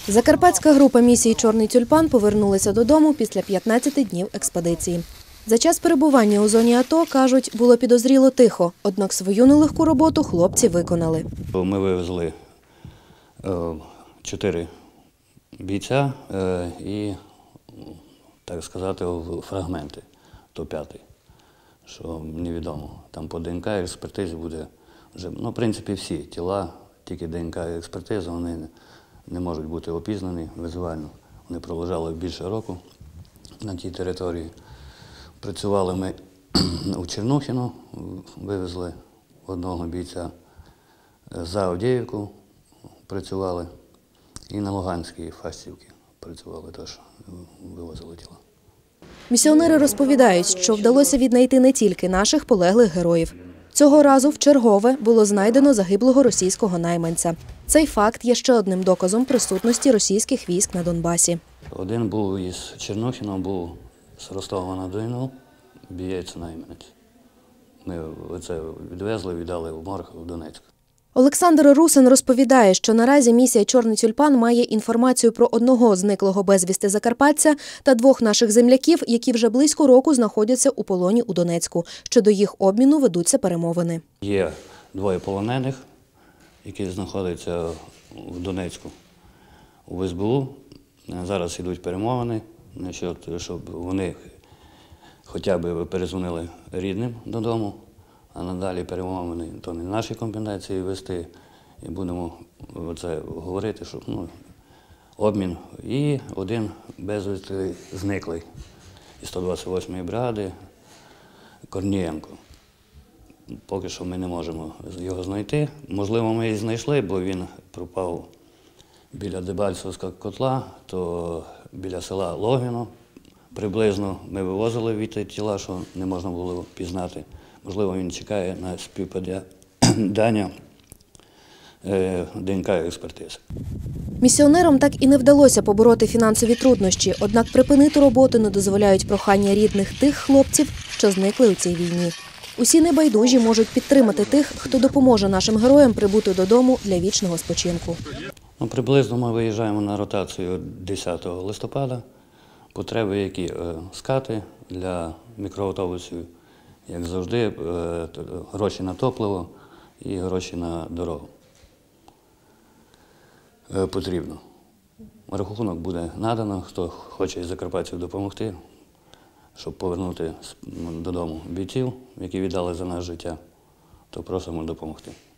Закарпатська група місії «Чорний тюльпан» повернулася додому після 15 днів експедиції. За час перебування у зоні АТО, кажуть, було підозріло тихо, однак свою нелегку роботу хлопці виконали. Ми вивезли 4 бійця і, так сказати, фрагменти, то 5-й, що невідомо. Там по ДНК експертизі буде вже, в принципі, всі тіла, тільки ДНК експертиза, вони не можуть бути опізнані візуально. Вони пролежали більше року на тій території. Працювали ми у Чернухіно, вивезли одного бійця, за Авдіївку працювали і на Луганській Фастівці працювали, теж вивозили тіла. Місіонери розповідають, що вдалося віднайти не тільки наших полеглих героїв. Цього разу вчергове було знайдено загиблого російського найманця. Цей факт є ще одним доказом присутності російських військ на Донбасі. Один був із Чернухіна, був з Ростова-на-Дону, бієць найманець. Ми це відвезли, віддали в морг в Донецьк. Олександр Русин розповідає, що наразі місія «Чорний тюльпан» має інформацію про одного зниклого безвісти закарпатця та 2 наших земляків, які вже близько року знаходяться у полоні у Донецьку. Щодо їх обміну ведуться перемовини. Є 2 полонених, які знаходяться в Донецьку, у СБУ. Зараз йдуть перемовини, щоб вони хоча б перезвонили рідним додому, а надалі перемовини то не наші компетенції вести. І будемо це говорити, щоб обмін. І один безвісти зниклий із 128-ї бригади Корнієнко. Поки що ми не можемо його знайти. Можливо, ми і знайшли, бо він пропав біля Дебальцевського котла, то біля села Логвіно. Приблизно ми вивозили від тіла, що не можна було пізнати. Можливо, він чекає на співпадання ДНК експертизи. Місіонерам так і не вдалося побороти фінансові труднощі, однак припинити роботу не дозволяють прохання рідних тих хлопців, що зникли у цій війні. Усі небайдужі можуть підтримати тих, хто допоможе нашим героям прибути додому для вічного спочинку. Приблизно ми виїжджаємо на ротацію 10 листопада. Потреби які? Скати для мікроавтобусів, як завжди, гроші на топливо і гроші на дорогу. Потрібно. Рахунок буде надано, хто хоче із закарпатців допомогти, щоб повернути додому бійців, які віддали за нас життя, то просимо допомогти.